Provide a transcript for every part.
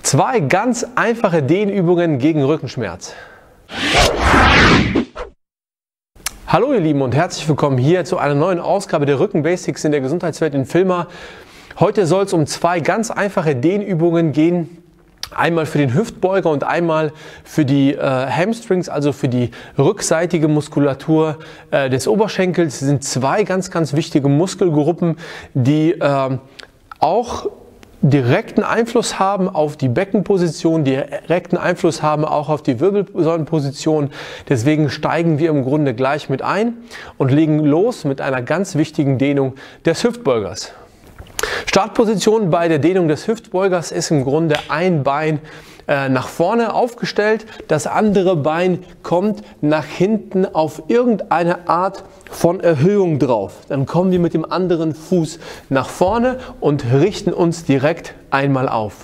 Zwei ganz einfache Dehnübungen gegen Rückenschmerz. Hallo ihr Lieben und herzlich willkommen hier zu einer neuen Ausgabe der Rücken-Basics in der Gesundheitswelt in Filma. Heute soll es um zwei ganz einfache Dehnübungen gehen. Einmal für den Hüftbeuger und einmal für die Hamstrings, also für die rückseitige Muskulatur des Oberschenkels. Das sind zwei ganz wichtige Muskelgruppen, die auch direkten Einfluss haben auf die Beckenposition, direkten Einfluss haben auch auf die Wirbelsäulenposition. Deswegen steigen wir im Grunde gleich mit ein und legen los mit einer ganz wichtigen Dehnung des Hüftbeugers. Startposition bei der Dehnung des Hüftbeugers ist im Grunde ein Bein nach vorne aufgestellt, das andere Bein kommt nach hinten auf irgendeine Art von Erhöhung drauf. Dann kommen wir mit dem anderen Fuß nach vorne und richten uns direkt einmal auf.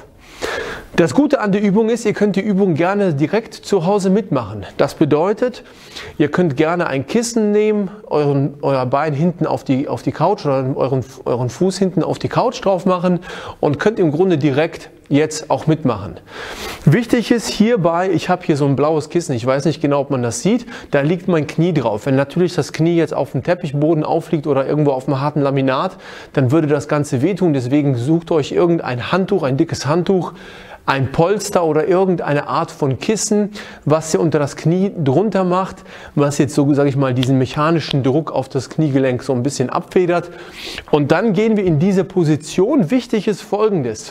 Das Gute an der Übung ist, ihr könnt die Übung gerne direkt zu Hause mitmachen. Das bedeutet, ihr könnt gerne ein Kissen nehmen, euer Bein hinten auf die Couch oder euren Fuß hinten auf die Couch drauf machen und könnt im Grunde direkt jetzt auch mitmachen. Wichtig ist hierbei, ich habe hier so ein blaues Kissen, ich weiß nicht genau, ob man das sieht, da liegt mein Knie drauf. Wenn natürlich das Knie jetzt auf dem Teppichboden aufliegt oder irgendwo auf einem harten Laminat, dann würde das Ganze wehtun. Deswegen sucht euch irgendein Handtuch, ein dickes Handtuch, ein Polster oder irgendeine Art von Kissen, was ihr unter das Knie drunter macht, was jetzt so, sage ich mal, diesen mechanischen Druck auf das Kniegelenk so ein bisschen abfedert. Und dann gehen wir in diese Position. Wichtig ist Folgendes: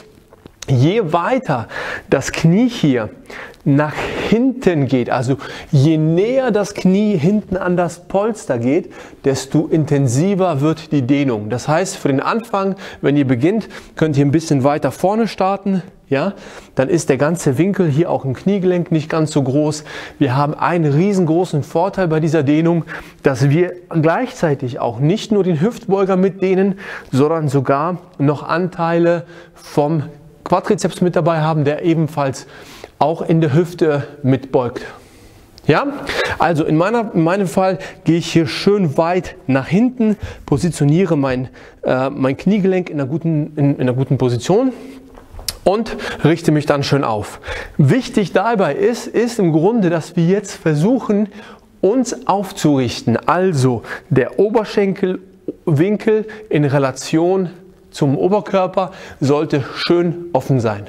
Je weiter das Knie hier nach hinten geht, also je näher das Knie hinten an das Polster geht, desto intensiver wird die Dehnung. Das heißt, für den Anfang, wenn ihr beginnt, könnt ihr ein bisschen weiter vorne starten. Ja, dann ist der ganze Winkel hier auch im Kniegelenk nicht ganz so groß. Wir haben einen riesengroßen Vorteil bei dieser Dehnung, dass wir gleichzeitig auch nicht nur den Hüftbeuger mitdehnen, sondern sogar noch Anteile vom Quadrizeps mit dabei haben, der ebenfalls auch in der Hüfte mitbeugt. Ja, also in meinem Fall gehe ich hier schön weit nach hinten, positioniere mein Kniegelenk in einer guten Position und richte mich dann schön auf. Wichtig dabei ist im Grunde, dass wir jetzt versuchen, uns aufzurichten. Also der Oberschenkelwinkel in Relation zum Oberkörper sollte schön offen sein.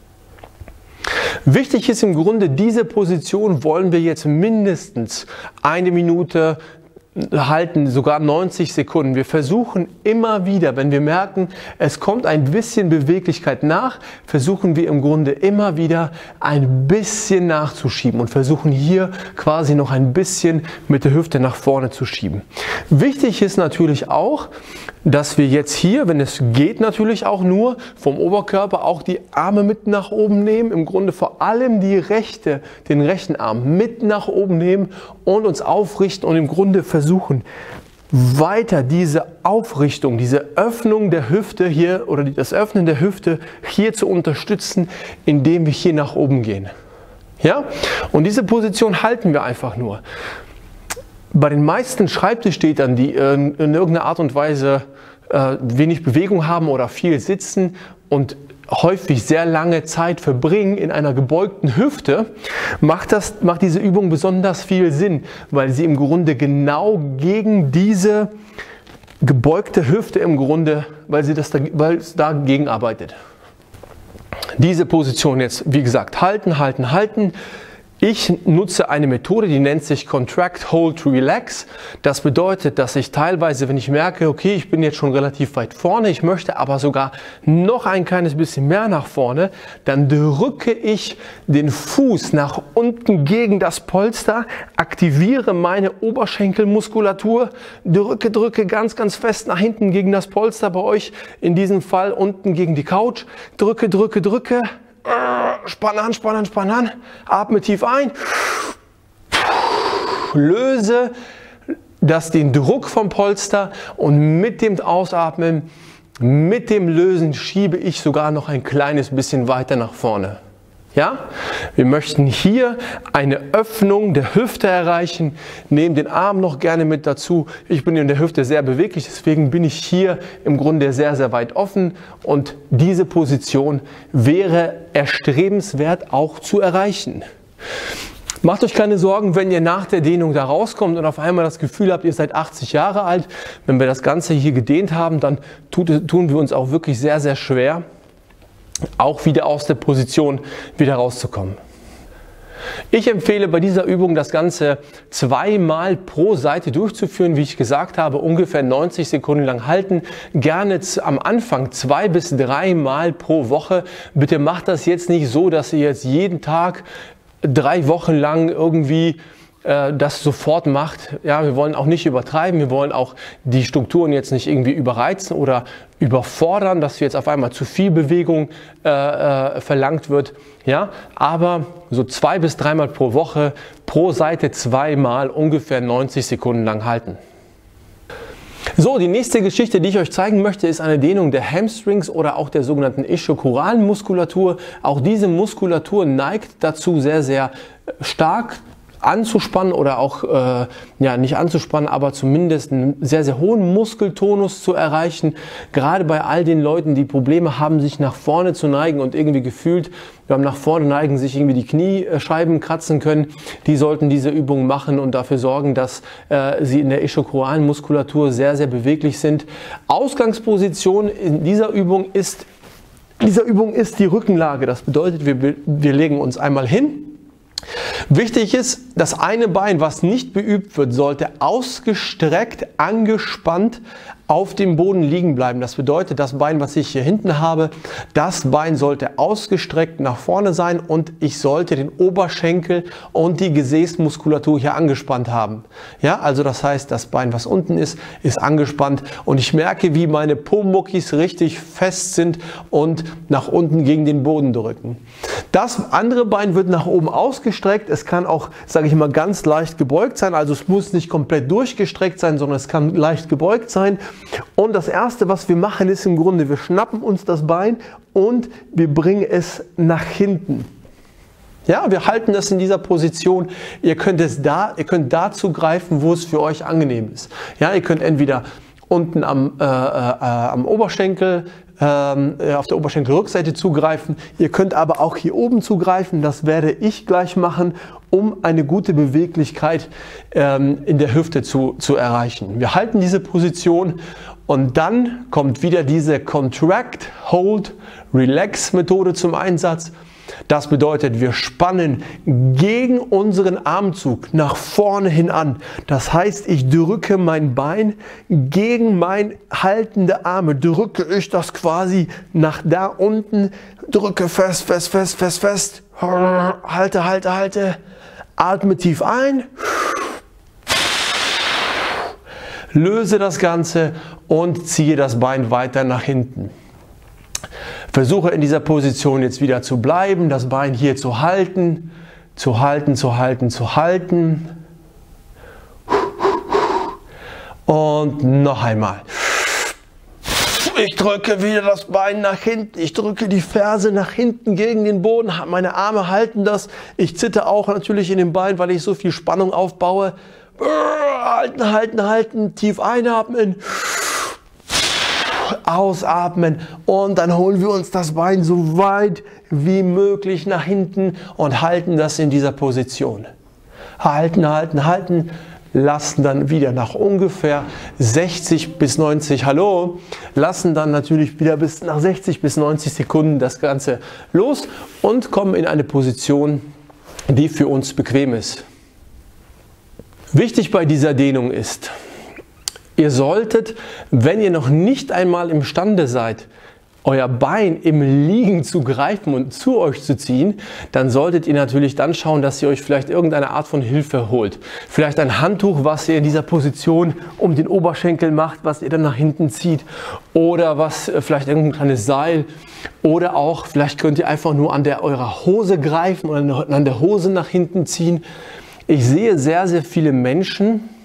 Wichtig ist im Grunde, diese Position wollen wir jetzt mindestens 1 Minute halten, sogar 90 Sekunden. Wir versuchen immer wieder, wenn wir merken, es kommt ein bisschen Beweglichkeit nach, versuchen wir im Grunde immer wieder ein bisschen nachzuschieben und versuchen hier quasi noch ein bisschen mit der Hüfte nach vorne zu schieben. Wichtig ist natürlich auch, dass wir jetzt hier, wenn es geht, natürlich auch nur vom Oberkörper auch die Arme mit nach oben nehmen, im Grunde vor allem den rechten Arm mit nach oben nehmen und uns aufrichten und im Grunde versuchen, weiter diese Aufrichtung, diese Öffnung der Hüfte hier oder das Öffnen der Hüfte hier zu unterstützen, indem wir hier nach oben gehen. Ja? Und diese Position halten wir einfach nur. Bei den meisten Schreibtischtätern, die in irgendeiner Art und Weise wenig Bewegung haben oder viel sitzen und häufig sehr lange Zeit verbringen in einer gebeugten Hüfte, macht diese Übung besonders viel Sinn, weil sie im Grunde genau gegen diese gebeugte Hüfte weil es dagegen arbeitet. Diese Position jetzt, wie gesagt, halten. Ich nutze eine Methode, die nennt sich Contract, Hold, Relax. Das bedeutet, dass ich teilweise, wenn ich merke, okay, ich bin jetzt schon relativ weit vorne, ich möchte aber sogar noch ein kleines bisschen mehr nach vorne, dann drücke ich den Fuß nach unten gegen das Polster, aktiviere meine Oberschenkelmuskulatur, drücke ganz fest nach hinten gegen das Polster, bei euch in diesem Fall unten gegen die Couch, drücke. Spann an, atme tief ein, löse den Druck vom Polster und mit dem Ausatmen, mit dem Lösen schiebe ich sogar noch ein kleines bisschen weiter nach vorne. Ja? Wir möchten hier eine Öffnung der Hüfte erreichen, nehmen den Arm noch gerne mit dazu. Ich bin in der Hüfte sehr beweglich, deswegen bin ich hier im Grunde sehr, sehr weit offen und diese Position wäre erstrebenswert auch zu erreichen. Macht euch keine Sorgen, wenn ihr nach der Dehnung da rauskommt und auf einmal das Gefühl habt, ihr seid 80 Jahre alt. Wenn wir das Ganze hier gedehnt haben, dann tun wir uns auch wirklich sehr, sehr schwer, auch wieder aus der Position wieder rauszukommen. Ich empfehle bei dieser Übung das Ganze 2-mal pro Seite durchzuführen, wie ich gesagt habe, ungefähr 90 Sekunden lang halten. Gerne am Anfang 2 bis 3 Mal pro Woche. Bitte macht das jetzt nicht so, dass ihr jetzt jeden Tag 3 Wochen lang irgendwie das sofort macht. Ja, wir wollen auch nicht übertreiben, wir wollen auch die Strukturen jetzt nicht irgendwie überreizen oder überfordern, dass jetzt auf einmal zu viel Bewegung verlangt wird. Ja, aber so 2 bis 3 Mal pro Woche, pro Seite 2 Mal ungefähr 90 Sekunden lang halten. So, die nächste Geschichte, die ich euch zeigen möchte, ist eine Dehnung der Hamstrings oder auch der sogenannten ischikoralen Muskulatur. Auch diese Muskulatur neigt dazu, sehr, sehr stark anzuspannen oder auch, ja, nicht anzuspannen, aber zumindest einen sehr, sehr hohen Muskeltonus zu erreichen. Gerade bei all den Leuten, die Probleme haben, sich nach vorne zu neigen und irgendwie gefühlt beim nach vorne neigen, sich irgendwie die Kniescheiben kratzen können, die sollten diese Übung machen und dafür sorgen, dass sie in der ischikoralen Muskulatur sehr, sehr beweglich sind. Ausgangsposition in dieser Übung ist die Rückenlage. Das bedeutet, wir legen uns einmal hin. Wichtig ist, das eine Bein, was nicht beübt wird, sollte ausgestreckt, angespannt auf dem Boden liegen bleiben. Das bedeutet, das Bein, was ich hier hinten habe, das Bein sollte ausgestreckt nach vorne sein und ich sollte den Oberschenkel und die Gesäßmuskulatur hier angespannt haben. Ja, also das heißt, das Bein, was unten ist, ist angespannt und ich merke, wie meine Po-Muckis richtig fest sind und nach unten gegen den Boden drücken. Das andere Bein wird nach oben ausgestreckt. Es kann auch, sage ich mal, ganz leicht gebeugt sein. Also es muss nicht komplett durchgestreckt sein, sondern es kann leicht gebeugt sein. Und das Erste, was wir machen, ist im Grunde, wir schnappen uns das Bein und wir bringen es nach hinten. Ja, wir halten das in dieser Position. Ihr könnt da zugreifen, wo es für euch angenehm ist. Ja, ihr könnt entweder unten am Oberschenkel, auf der Oberschenkelrückseite zugreifen. Ihr könnt aber auch hier oben zugreifen. Das werde ich gleich machen, um eine gute Beweglichkeit in der Hüfte zu erreichen. Wir halten diese Position und dann kommt wieder diese Contract, Hold, Relax Methode zum Einsatz. Das bedeutet, wir spannen gegen unseren Armzug nach vorne hin an. Das heißt, ich drücke mein Bein gegen mein haltende Arme, drücke ich das quasi nach da unten, drücke fest, fest, fest, fest, fest, halte, halte, halte, atme tief ein, löse das Ganze und ziehe das Bein weiter nach hinten. Versuche in dieser Position jetzt wieder zu bleiben, das Bein hier zu halten, zu halten, zu halten, zu halten. Und noch einmal. Ich drücke wieder das Bein nach hinten, ich drücke die Ferse nach hinten gegen den Boden, meine Arme halten das. Ich zitter auch natürlich in den Beinen, weil ich so viel Spannung aufbaue. Halten, halten, halten, tief einatmen. Ausatmen und dann holen wir uns das Bein so weit wie möglich nach hinten und halten das in dieser Position. Halten, halten, halten, lassen dann wieder nach ungefähr 60 bis 90, lassen dann natürlich wieder bis nach 60 bis 90 Sekunden das Ganze los und kommen in eine Position, die für uns bequem ist. Wichtig bei dieser Dehnung ist, ihr solltet, wenn ihr noch nicht einmal imstande seid, euer Bein im Liegen zu greifen und zu euch zu ziehen, dann solltet ihr natürlich dann schauen, dass ihr euch vielleicht irgendeine Art von Hilfe holt. Vielleicht ein Handtuch, was ihr in dieser Position um den Oberschenkel macht, was ihr dann nach hinten zieht, oder was vielleicht irgendein kleines Seil, oder auch vielleicht könnt ihr einfach nur an eurer Hose greifen oder an der Hose nach hinten ziehen. Ich sehe sehr, sehr viele Menschen,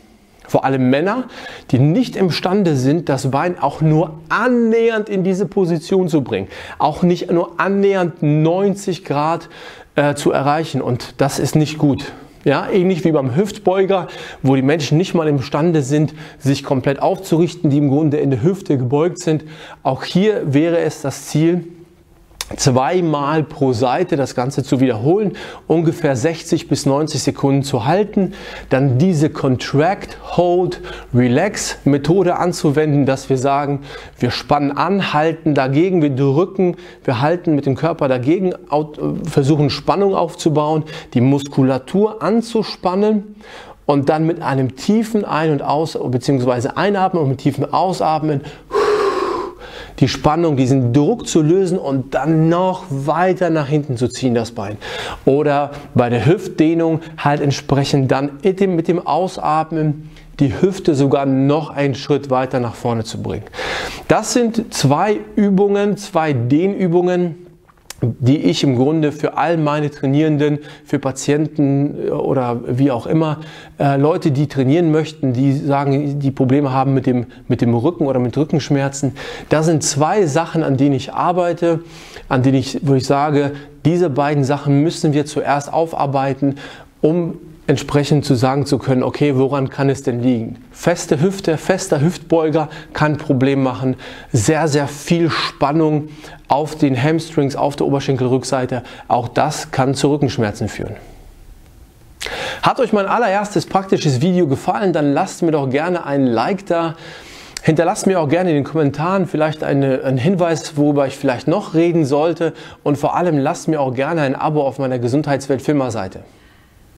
Vor allem Männer, die nicht imstande sind, das Bein auch nur annähernd in diese Position zu bringen. Auch nicht nur annähernd 90 Grad zu erreichen. Und das ist nicht gut. Ja, ähnlich wie beim Hüftbeuger, wo die Menschen nicht mal imstande sind, sich komplett aufzurichten, die im Grunde in der Hüfte gebeugt sind. Auch hier wäre es das Ziel, zweimal pro Seite das Ganze zu wiederholen, ungefähr 60 bis 90 Sekunden zu halten, dann diese Contract, Hold, Relax Methode anzuwenden, dass wir sagen, wir spannen an, halten dagegen, wir drücken, wir halten mit dem Körper dagegen, versuchen Spannung aufzubauen, die Muskulatur anzuspannen und dann mit einem tiefen Ein- und Aus- bzw. Einatmen und mit tiefen Ausatmen die Spannung, diesen Druck zu lösen und dann noch weiter nach hinten zu ziehen, das Bein. Oder bei der Hüftdehnung halt entsprechend dann mit dem Ausatmen die Hüfte sogar noch einen Schritt weiter nach vorne zu bringen. Das sind zwei Übungen, zwei Dehnübungen, die ich im Grunde für all meine Trainierenden, für Patienten oder wie auch immer, Leute, die trainieren möchten, die sagen, die Probleme haben mit dem Rücken oder mit Rückenschmerzen. Da sind zwei Sachen, an denen ich arbeite, wo ich sage, diese beiden Sachen müssen wir zuerst aufarbeiten, um entsprechend zu sagen zu können, okay, woran kann es denn liegen? Feste Hüfte, fester Hüftbeuger kann ein Problem machen. Sehr, sehr viel Spannung auf den Hamstrings, auf der Oberschenkelrückseite. Auch das kann zu Rückenschmerzen führen. Hat euch mein allererstes praktisches Video gefallen, dann lasst mir doch gerne einen Like da. Hinterlasst mir auch gerne in den Kommentaren vielleicht einen Hinweis, worüber ich vielleicht noch reden sollte. Und vor allem lasst mir auch gerne ein Abo auf meiner Gesundheitswelt Filmer Seite.